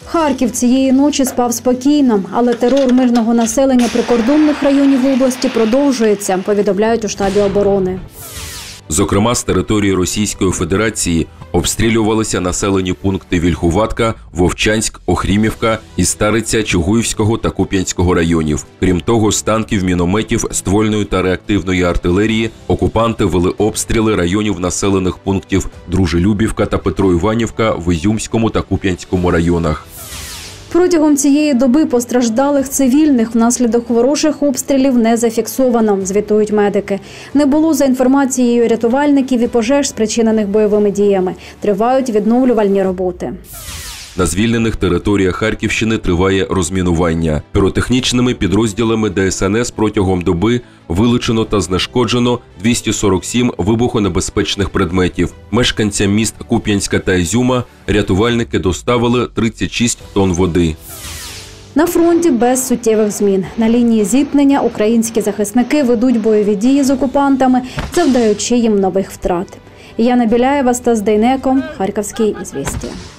Харків цієї ночі спав спокійно, але терор мирного населення прикордонних районів області продовжується, повідомляють у штабі оборони. Зокрема, з території Російської Федерації обстрілювалися населені пункти Вільхуватка, Вовчанськ, Охрімівка і Стариця Чугуївського та Куп'янського районів. Крім того, з танків, мінометів, ствольної та реактивної артилерії окупанти вели обстріли районів населених пунктів Дружелюбівка та Петроіванівка в Ізюмському та Куп'янському районах. Протягом цієї доби постраждалих цивільних внаслідок ворожих обстрілів не зафіксовано, звітують медики. Не було, за інформацією рятувальників, і пожеж, спричинених бойовими діями. Тривають відновлювальні роботи. На звільнених територіях Харківщини триває розмінування. Піротехнічними підрозділами ДСНС протягом доби вилучено та знешкоджено 247 вибухонебезпечних предметів. Мешканцям міст Куп'янська та Ізюма рятувальники доставили 36 тонн води. На фронті без суттєвих змін. На лінії зіткнення українські захисники ведуть бойові дії з окупантами, завдаючи їм нових втрат. Яна Біляєва, Стас Дейнеко, Харківські звістя.